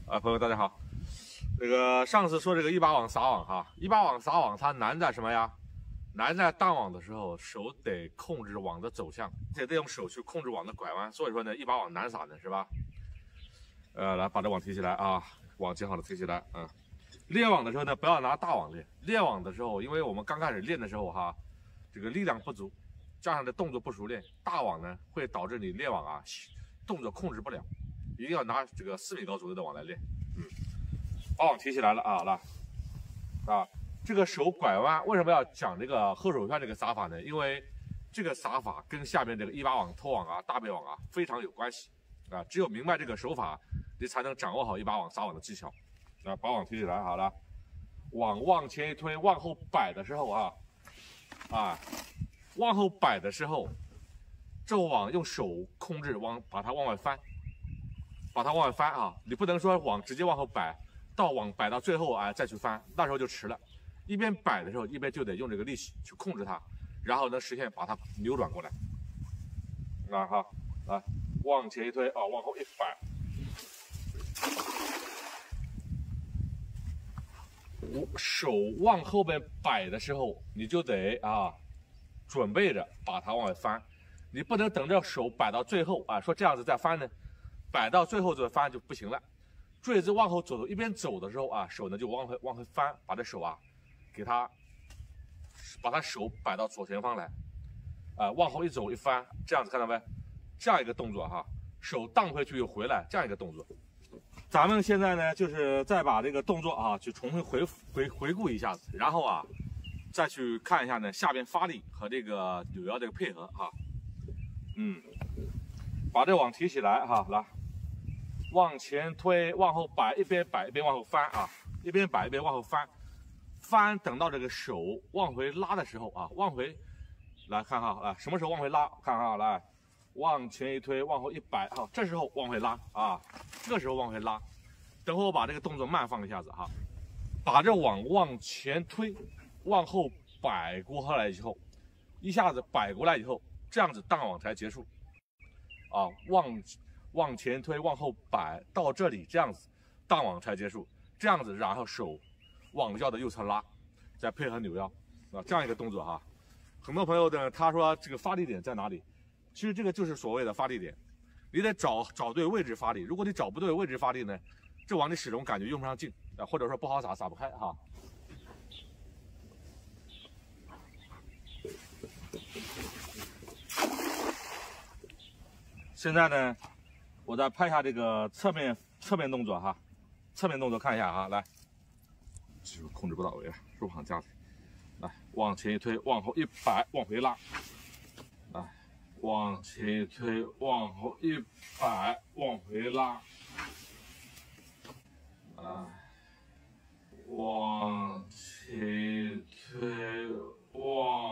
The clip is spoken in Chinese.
朋友大家好。这个上次说这个1把网撒网哈，1把网撒网它难在什么呀？难在荡网的时候手得控制网的走向，也得用手去控制网的拐弯，所以说呢1把网难撒呢，是吧？来把这网提起来啊，网接好了提起来啊。练网的时候呢，不要拿大网练。练网的时候，因为我们刚开始练的时候哈，这个力量不足，加上这动作不熟练，大网呢会导致你练网啊动作控制不了。一定要拿这个4米高左右的网来练。把网提起来了啊，来啊，这个手拐弯为什么要讲这个后手圈这个撒法呢？因为这个撒法跟下面这个1把网、拖网啊、大背网啊非常有关系啊。只有明白这个手法，你才能掌握好1把网撒网的技巧。把网提起来好了，网往前一推，往后摆的时候往后摆的时候，这网用手控制把它往外翻。把它往外翻啊！你不能说网直接往后摆，到网摆到最后再去翻，那时候就迟了。一边摆的时候，一边就得用这个力气去控制它，然后能实现把它扭转过来。来，往前一推啊，往后一摆，手往后边摆的时候，你就得准备着把它往外翻，你不能等着手摆到最后说这样子再翻呢。摆到最后这翻就不行了，坠子往后走，一边走的时候手呢就往回翻，把这手把它手摆到左前方来，往后一走一翻，这样子看到没？这样一个动作手荡回去又回来，这样一个动作。咱们现在呢就是再把这个动作去重新回顾一下子，然后再去看一下呢下边发力和这个扭腰这个配合把这网提起来来。往前推，往后摆，一边摆一边往后翻一边摆一边往后翻，等到这个手往回拉的时候往回来看什么时候往回拉？看来，往前一推，往后一摆这时候往回拉这个时候往回拉。等会我把这个动作慢放一下子把这网往前推，往后摆过来以后，一下子摆过来以后，这样子荡网才结束往前推，往后摆，到这里这样子，荡网才结束。这样子，然后手往腰的右侧拉，再配合扭腰这样一个动作很多朋友呢，他说这个发力点在哪里？其实这个就是所谓的发力点，你得找对位置发力。如果你找不对位置发力呢，这网你始终感觉用不上劲或者说不好撒不开现在呢，我再拍一下这个侧面动作侧面动作看一下来，技术控制不到位手往架子，来往前一推，往后一摆，往回拉，来往前一推，往后一摆，往回拉，往前一推，往